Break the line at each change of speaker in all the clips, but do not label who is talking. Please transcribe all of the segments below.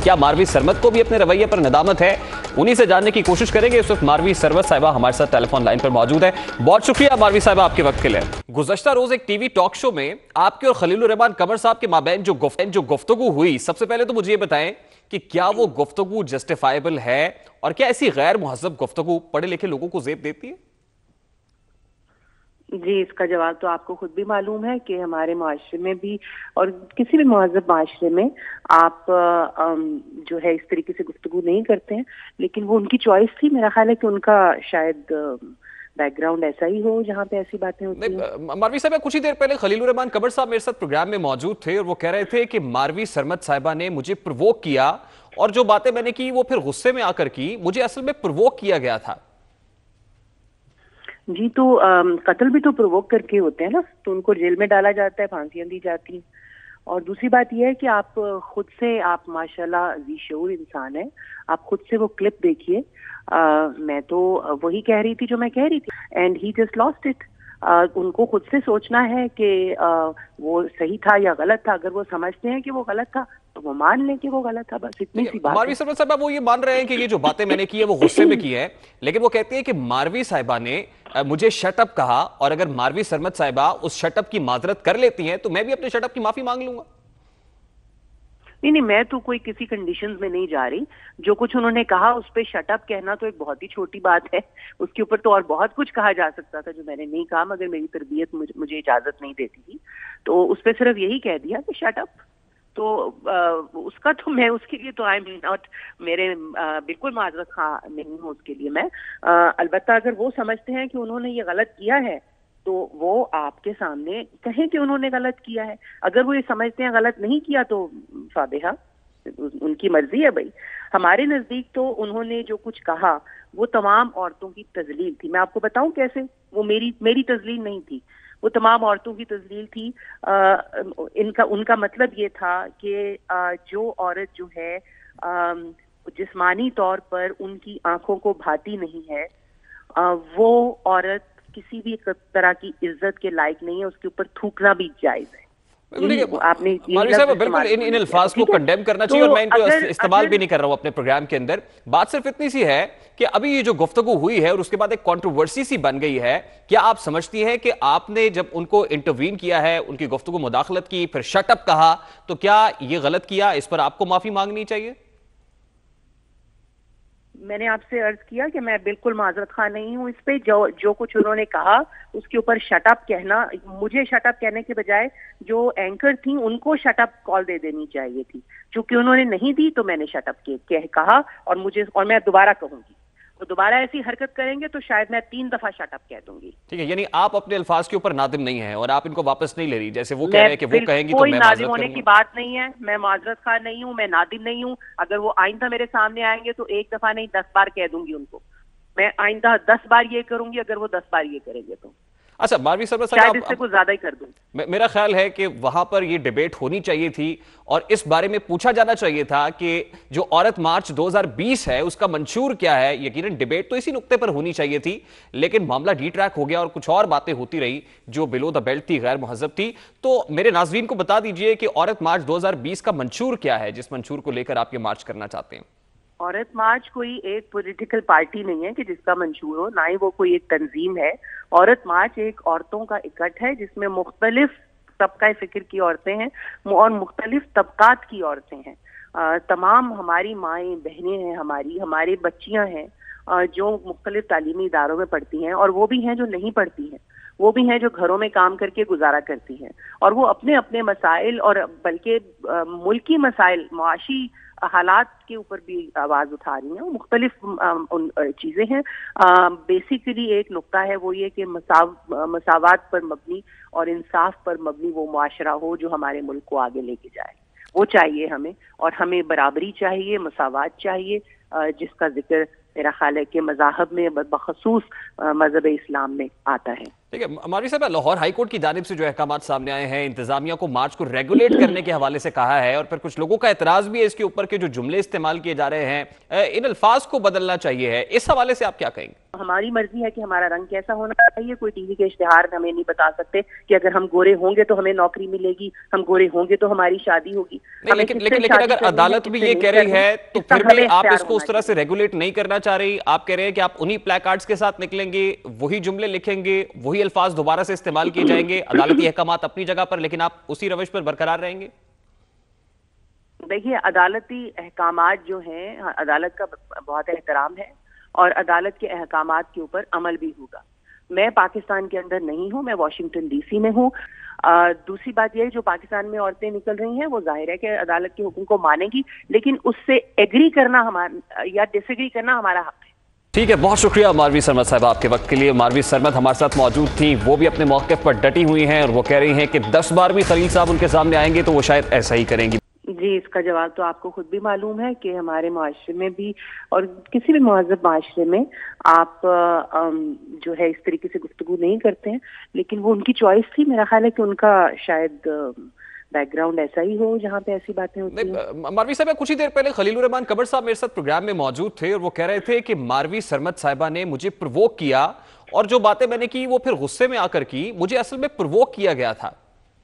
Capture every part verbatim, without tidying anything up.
क्या मारवी सरमद को भी अपने रवैये पर नदामत है? उन्हीं से जानने की कोशिश करेंगे। इस वक्त मारवी सरमद साहिबा हमारे साथ टेलीफोन लाइन पर मौजूद है। बहुत शुक्रिया मारवी साहिबा आपके वक्त के लिए। गुज़श्ता रोज एक टीवी टॉक शो में आपके और खलील रहमान कमर साहब के माबैन जो गुफ्तगू जो गुफ्तगू हुई, सबसे पहले तो मुझे ये बताएं कि क्या वो गुफ्तगू जस्टिफाइबल है और क्या ऐसी गैर मुहज़्ज़ब गुफ्तगू पढ़े लिखे लोगों को ज़ेब देती है?
जी, इसका जवाब तो आपको खुद भी मालूम है कि हमारे माशरे में भी और किसी भी मुहज़्ज़ब माशरे में आप जो है इस तरीके से गुफ्तगू नहीं करते हैं, लेकिन वो उनकी चॉइस थी। मेरा ख्याल है कि उनका शायद बैकग्राउंड ऐसा ही हो जहाँ पे ऐसी बातें होती हैं।
मारवी साहब, कुछ ही देर पहले खलील रहमान कमर साहब मेरे साथ प्रोग्राम में मौजूद थे और वो कह रहे थे कि मारवी सरमद साहिबा ने मुझे प्रोवोक किया और जो बातें मैंने की वो फिर गुस्से में आकर की, मुझे असल में प्रोवोक किया गया था।
जी, तो कत्ल भी तो प्रोवोक करके होते हैं ना, तो उनको जेल में डाला जाता है, फांसियां दी जाती हैं। और दूसरी बात यह है कि आप खुद से, आप माशाल्लाह जी शऊर इंसान है, आप खुद से वो क्लिप देखिए। मैं तो वही कह रही थी जो मैं कह रही थी, and he just lost it. उनको खुद से सोचना है कि वो सही था या गलत था। अगर वो समझते हैं कि वो गलत था तो वो मान लें कि वो गलत था, बस इतनी सी बात।
मारवी सरमद साहबा वो ये मान रहे हैं कि ये जो बातें मैंने की है वो गुस्से में की है, लेकिन वो कहते हैं कि मारवी साहिबा ने मुझे शटअप कहा और अगर मारवी सरमद साहिबा उस शटअप की माजरत कर लेती हैं तो मैं भी अपने शटअप की माफी मांग लूंगा।
नहीं नहीं, मैं तो कोई किसी कंडीशंस में नहीं जा रही। जो कुछ उन्होंने कहा उस पे शटअप कहना तो एक बहुत ही छोटी बात है। उसके ऊपर तो और बहुत कुछ कहा जा सकता था जो मैंने नहीं कहा, मगर मेरी तरबियत मुझे, मुझे इजाजत नहीं देती थी, तो उस पर सिर्फ यही कह दिया कि शटअप। तो आ, उसका तो मैं उसके लिए तो आई एम नॉट, मेरे आ, बिल्कुल माजरत खा नहीं हूँ उसके लिए मैं। अलबत्ता अगर वो समझते हैं कि उन्होंने ये गलत किया है तो वो आपके सामने कहें कि उन्होंने गलत किया है। अगर वो ये समझते हैं गलत नहीं किया तो फाबिहा, उनकी मर्जी है भाई। हमारे नजदीक तो उन्होंने जो कुछ कहा वो तमाम औरतों की तजलील थी। मैं आपको बताऊं कैसे, वो मेरी मेरी तजलील नहीं थी, वो तमाम औरतों की तजलील थी। आ, इनका उनका मतलब ये था कि आ, जो औरत जो है आ, जिस्मानी तौर पर उनकी आंखों को भाती नहीं है, आ, वो औरत किसी भी तरह की इज्जत के लायक नहीं है, उसके ऊपर थूकना भी जायज है।
आपने बिल्कुल इन इन अल्फाज को कंडेम करना चाहिए, और मैं इनको इस्तेमाल भी नहीं कर रहा हूं अपने प्रोग्राम के अंदर। बात सिर्फ इतनी सी है कि अभी ये जो गुफ्तगू हुई है और उसके बाद एक कंट्रोवर्सी सी बन गई है, क्या आप समझती हैं कि आपने जब उनको इंटरवीन किया है, उनकी गुफ्तगू मुदाखलत की, फिर शटअप कहा, तो क्या ये गलत किया? इस पर आपको माफी मांगनी चाहिए?
मैंने आपसे अर्ज किया कि मैं बिल्कुल माजरत खा नहीं हूँ इस पे। जो जो कुछ उन्होंने कहा उसके ऊपर शटअप कहना, मुझे शटअप कहने के बजाय जो एंकर थी उनको शटअप कॉल दे देनी चाहिए थी। चूंकि उन्होंने नहीं दी तो मैंने शटअप कह कहा, और मुझे और मैं दोबारा कहूंगी। तो दोबारा ऐसी हरकत करेंगे तो शायद मैं तीन दफा शटअप कह दूंगी।
ठीक है, यानी आप अपने अल्फाज के ऊपर नादिम नहीं है और आप इनको वापस नहीं ले रही, जैसे वो कह रहे हैं कि वो कहेंगी तो मैं
नादिम होने की बात नहीं है। मैं माजरत खा नहीं हूँ, मैं नादिम नहीं हूँ। अगर वो आइंदा मेरे सामने आएंगे तो एक दफा नहीं दस बार कह दूंगी उनको। मैं आइंदा दस बार ये करूंगी अगर वो दस बार ये करेंगे तो।
अच्छा मारवी सरमद साहब,
शायद इससे कुछ ज्यादा ही कर दूं।
मेरा ख्याल है कि वहां पर ये डिबेट होनी चाहिए थी और इस बारे में पूछा जाना चाहिए था कि जो औरत मार्च दो हज़ार बीस है उसका मंशूर क्या है। यकीनन डिबेट तो इसी नुक्ते पर होनी चाहिए थी, लेकिन मामला डी ट्रैक हो गया और कुछ और बातें होती रही जो बिलो द बेल्ट थी, गैर मुहज़्ज़ब थी। तो मेरे नाज़रीन को बता दीजिए कि औरत मार्च दो हज़ार बीस का मंशूर क्या है, जिस मंशूर को लेकर आप ये मार्च करना चाहते हैं।
औरत मार्च कोई एक पॉलिटिकल पार्टी नहीं है कि जिसका मंशूर हो, ना ही वो कोई एक तंजीम है। औरत मार्च एक औरतों का इकट्ठ है जिसमें मुख्तलिफ तबका फिक्र की औरतें हैं और मुख्तलिफ तबकात की औरतें हैं। आ, तमाम हमारी माएँ बहनें हैं, हमारी हमारे बच्चियां हैं आ, जो मुख्तलिफ तालीमी इदारों में पढ़ती हैं, और वो भी हैं जो नहीं पढ़ती हैं, वो भी हैं जो घरों में काम करके गुजारा करती हैं, और वो अपने अपने मसाइल और बल्कि मुल्की मसाइल, मुआशी हालात के ऊपर भी आवाज उठा रही हैं। मुख्तलिफ चीजें हैं। बेसिकली एक नुक्ता है वो ये कि मसाव मसावात पर मबनी और इंसाफ पर मबनी वो मुआशरा हो जो हमारे मुल्क को आगे लेके जाए। वो चाहिए हमें, और हमें बराबरी चाहिए, मसावात चाहिए, जिसका जिक्र मेरा ख्याल है कि मज़ाहब में बखसूस मजहब इस्लाम में आता है।
ठीक है मारवी साहब, लाहौर हाई कोर्ट की जानिब से जो अहकाम सामने आए हैं, इंतजामिया को मार्च को रेगुलेट करने के हवाले से कहा है, और फिर कुछ लोगों का एतराज भी है इसके ऊपर के जो जुमले इस्तेमाल किए जा रहे हैं, इन अल्फाज को बदलना चाहिए है। इस हवाले से आप क्या कहेंगे?
हमारी मर्जी है कि हमारा रंग कैसा होना चाहिए। कोई टीवी के इश्तिहार हमें नहीं बता सकते कि अगर हम गोरे होंगे तो हमें नौकरी मिलेगी, हम गोरे होंगे तो हमारी शादी होगी।
नहीं, लेकिन लेकिन लेकिन अगर अदालत भी ये कह रही है तो फिर भी आप इसको उस तरह से रेगुलेट नहीं करना चाह रही। आप कह रहे हैं कि आप उन्हीं प्ले कार्ड्स के साथ निकलेंगे, वही जुमले लिखेंगे, वही अल्फाज दोबारा से इस्तेमाल किए जाएंगे, अदालती अहकामात अपनी जगह पर, लेकिन आप उसी रवैश पर बरकरार रहेंगे।
देखिए, अदालती अहकामात जो हैं, अदालत का बहुत एहतराम है और अदालत के अहकामात के ऊपर अमल भी होगा। मैं पाकिस्तान के अंदर नहीं हूं, मैं वाशिंगटन डीसी में हूं। दूसरी बात यह है, जो पाकिस्तान में औरतें निकल रही हैं वो जाहिर है कि अदालत के हुक्म को मानेगी, लेकिन उससे एग्री करना हमारा या डिसएग्री करना हमारा हक है।
ठीक है, बहुत शुक्रिया मारवी सरमद साहब आपके वक्त के लिए। मारवी सरमद हमारे साथ मौजूद थी, वो भी अपने मौक़िफ़ पर डटी हुई हैं और वो कह रही हैं कि दस बार भी खलील साहब उनके सामने आएंगे तो वो शायद ऐसा ही करेंगी।
जी, इसका जवाब तो आपको खुद भी मालूम है कि हमारे माशरे में भी और किसी भी महज़ब माशरे में आप जो है इस तरीके से गुफ्तगू नहीं करते हैं, लेकिन वो उनकी चॉइस थी। मेरा ख्याल है कि उनका शायद बैकग्राउंड ऐसा ही हो जहाँ पे ऐसी बातें होती हैं।
मारवी साहब, कुछ ही देर पहले खलील रहमान कमर साहब मेरे साथ प्रोग्राम में मौजूद थे और वो कह रहे थे कि मारवी सरमद साहिबा ने मुझे प्रोवोक किया और जो बातें मैंने की वो फिर गुस्से में आकर की, मुझे असल में प्रोवोक किया गया था।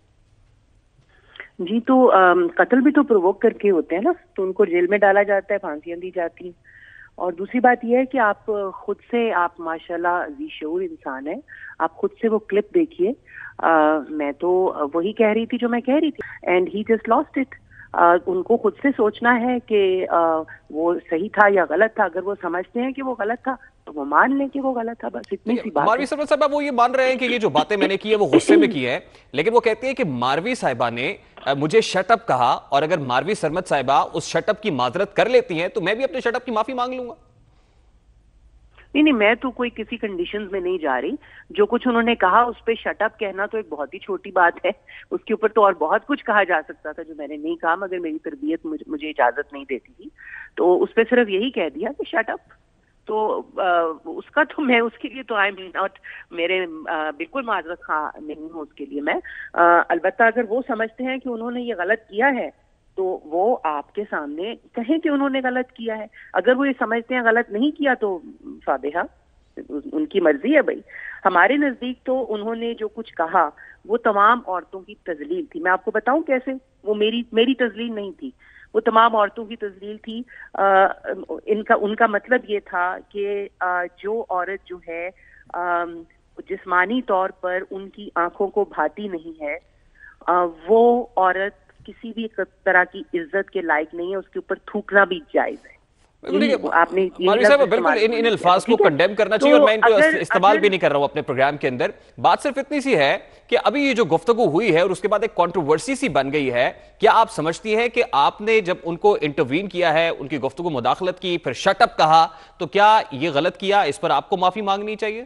जी, तो कत्ल भी तो प्रोवोक करके होते हैं ना, तो उनको जेल में डाला जाता है, फांसियां दी जाती हैं। और दूसरी बात यह है कि आप खुद से, आप माशाल्लाह ज़ी-शऊर इंसान है, आप खुद से वो क्लिप देखिए। मैं तो वही कह रही थी जो मैं कह रही थी, and he just lost it. उनको खुद से सोचना है कि वो सही था या गलत था। अगर वो समझते हैं कि वो गलत था तो वो मान लें कि वो गलत था, बस इतनी सी बात है।
मारवी सरमद साहबा वो ये मान रहे हैं कि ये जो बातें मैंने की है वो गुस्से में की है, लेकिन वो कहती है कि मारवी साहिबा ने मुझे शटअप कहा और अगर मारवी सरमद साहिबा उस शटअप की माजरत कर लेती हैं तो मैं भी अपने शटअप की माफी मांग लूंगा।
नहीं नहीं, मैं तो कोई किसी कंडीशंस में नहीं जा रही। जो कुछ उन्होंने कहा उस पे शटअप कहना तो एक बहुत ही छोटी बात है। उसके ऊपर तो और बहुत कुछ कहा जा सकता था जो मैंने नहीं कहा, मगर मेरी तरबियत मुझे, मुझे इजाजत नहीं देती थी, तो उस पर सिर्फ यही कह दिया कि शटअप। तो आ, उसका तो मैं उसके लिए तो आई एम नॉट, मेरे आ, बिल्कुल माजरत खा नहीं हूँ उसके लिए मैं। अलबत्ता अगर वो समझते हैं कि उन्होंने ये गलत किया है तो वो आपके सामने कहें कि उन्होंने गलत किया है। अगर वो ये समझते हैं गलत नहीं किया तो फाबिहा, उनकी मर्जी है भाई। हमारे नजदीक तो उन्होंने जो कुछ कहा वो तमाम औरतों की तजलील थी। मैं आपको बताऊं कैसे, वो मेरी मेरी तजलील नहीं थी, वो तमाम औरतों की तजलील थी। आ, इनका उनका मतलब ये था कि आ, जो औरत जो है आ, जिस्मानी तौर पर उनकी आंखों को भाती नहीं है, आ, वो औरत किसी भी तरह की इज्जत के लायक नहीं है, उसके ऊपर थूकना भी जायज है।
आपने साहब बिल्कुल इन इन अल्फाज को कंडेम करना चाहिए तो और मैं इनको इस्तेमाल भी नहीं कर रहा हूं अपने प्रोग्राम के अंदर। बात सिर्फ इतनी सी है कि अभी ये जो गुफ्तगू हुई है और उसके बाद एक कंट्रोवर्सी सी बन गई है, क्या आप समझती हैं कि आपने जब उनको इंटरवीन किया है, उनकी गुफ्तगू मुदाखलत की, फिर शटअप कहा, तो क्या ये गलत किया, इस पर आपको माफी मांगनी चाहिए?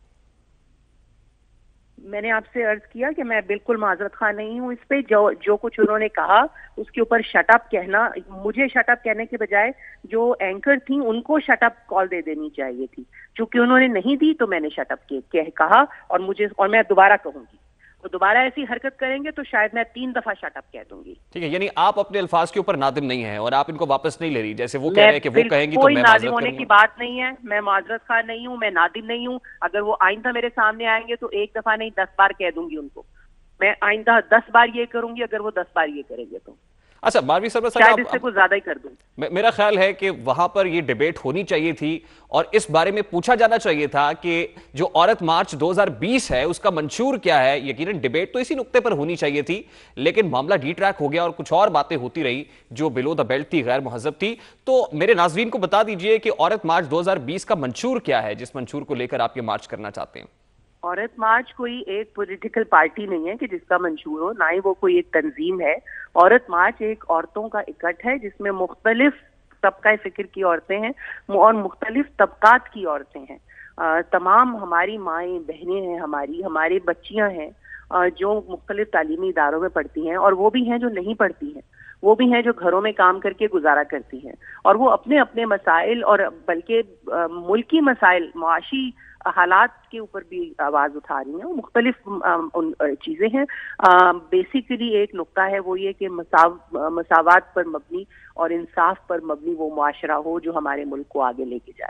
मैंने आपसे अर्ज किया कि मैं बिल्कुल माजरत खा नहीं हूँ इस पे। जो जो कुछ उन्होंने कहा उसके ऊपर शटअप कहना, मुझे शटअप कहने के बजाय जो एंकर थी उनको शटअप कॉल दे देनी चाहिए थी। चूंकि उन्होंने नहीं दी तो मैंने शटअप के कहा और मुझे और मैं दोबारा कहूंगी, वो दोबारा ऐसी हरकत करेंगे तो शायद मैं तीन दफा शटअप कह दूंगी।
ठीक है, यानी आप अपने अल्फाज के ऊपर नादिम नहीं है और आप इनको वापस नहीं ले रही, जैसे वो कह रहे हैं कि वो कहेंगी तो मैं
नादिम होने की बात नहीं है। मैं माजरत खा नहीं हूँ, मैं नादिम नहीं हूँ। अगर वो आइंदा मेरे सामने आएंगे तो एक दफा नहीं दस बार कह दूंगी उनको। मैं आइंदा दस बार ये करूंगी अगर वो दस बार ये करेंगे तो।
अच्छा मारवी सरमद
साहब, शायद इससे कुछ ज्यादा ही कर दूं।
मेरा ख्याल है कि वहां पर ये डिबेट होनी चाहिए थी और इस बारे में पूछा जाना चाहिए था कि जो औरत मार्च दो हज़ार बीस है उसका मंशूर क्या है। यकीनन डिबेट तो इसी नुक्ते पर होनी चाहिए थी, लेकिन मामला डी ट्रैक हो गया और कुछ और बातें होती रही जो बिलो द बेल्ट थी, गैर महजब थी। तो मेरे नाजरीन को बता दीजिए कि औरत मार्च दो हज़ार बीस का मंशूर क्या है, जिस मंशूर को लेकर आप ये मार्च करना चाहते हैं।
औरत मार्च कोई एक पॉलिटिकल पार्टी नहीं है कि जिसका मंशूर हो, ना ही वो कोई एक तंजीम है। औरत मार्च एक औरतों का इकट्ठ है जिसमें मुख्तलिफ तबका फिक्र की औरतें हैं और मुख्तलिफ तबकात की औरतें हैं। आ, तमाम हमारी माएँ बहनें हैं, हमारी हमारे बच्चियां हैं आ, जो मुख्तलिफ तालीमी इदारों में पढ़ती हैं, और वो भी हैं जो नहीं पढ़ती हैं, वो भी हैं जो घरों में काम करके गुजारा करती हैं, और वो अपने अपने मसाइल और बल्कि मुल्की मसाइल, मुआशी हालात के ऊपर भी आवाज उठा रही हैं। मुख्तलिफ चीजें हैं। बेसिकली एक नुक्ता है वो ये कि मसाव मसावात पर मबनी और इंसाफ पर मबनी वो मुआशरा हो जो हमारे मुल्क को आगे लेके जाए।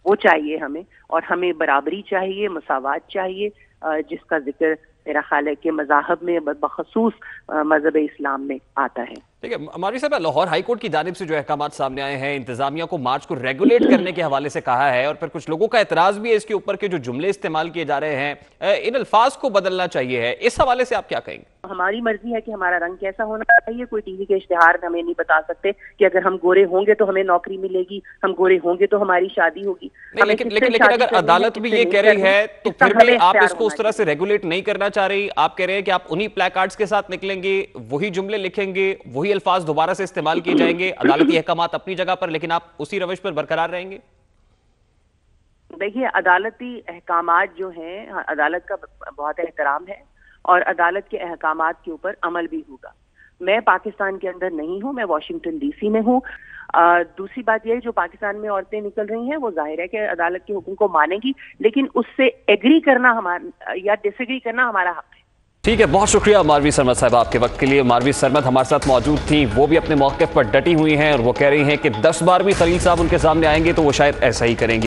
वो चाहिए हमें, और हमें बराबरी चाहिए, मसावात चाहिए, जिसका जिक्र मेरा ख्याल है कि मज़ाहब में बखसूस मजहब इस्लाम में आता है।
ठीक है मारवी साहब, लाहौर हाई कोर्ट की जानिब से जो अहकाम सामने आए हैं, इंतजामिया को मार्च को रेगुलेट करने के हवाले से कहा है, और फिर कुछ लोगों का एतराज भी है इसके ऊपर के जो जुमले इस्तेमाल किए जा रहे हैं, इन अल्फाज को बदलना चाहिए है। इस हवाले से आप क्या कहेंगे?
हमारी मर्जी है कि हमारा रंग कैसा होना चाहिए। कोई टीवी के इश्तिहार हमें नहीं बता सकते कि अगर हम गोरे होंगे तो हमें नौकरी मिलेगी, हम गोरे होंगे तो हमारी शादी होगी।
नहीं, लेकिन लेकिन लेकिन अगर अदालत भी ये कह रही है तो फिर भी आप इसको उस तरह से रेगुलेट नहीं करना चाह रही। आप कह रहे हैं कि आप उन्हीं प्लेकार्ड्स के साथ निकलेंगे, वही जुमले लिखेंगे, वही अल्फाज दोबारा से इस्तेमाल किए जाएंगे, अदालती अहकामात अपनी जगह पर, लेकिन आप उसी रवश पर बरकरार रहेंगे।
देखिए, अदालती अहकामात जो हैं, अदालत का बहुत एहतराम है और अदालत के अहकामात के ऊपर अमल भी होगा। मैं पाकिस्तान के अंदर नहीं हूं, मैं वाशिंगटन डीसी में हूं। दूसरी बात यह है, जो पाकिस्तान में औरतें निकल रही हैं वो जाहिर है कि अदालत के हुक्म को मानेगी, लेकिन उससे एग्री करना हमारा या डिसएग्री करना हमारा हक है।
ठीक है, बहुत शुक्रिया मारवी सरमद साहब आपके वक्त के लिए। मारवी सरमद हमारे साथ मौजूद थी, वो भी अपने मौक़िफ़ पर डटी हुई हैं और वो कह रही हैं कि दस बार भी खलील साहब उनके सामने आएंगे तो वो शायद ऐसा ही करेंगे।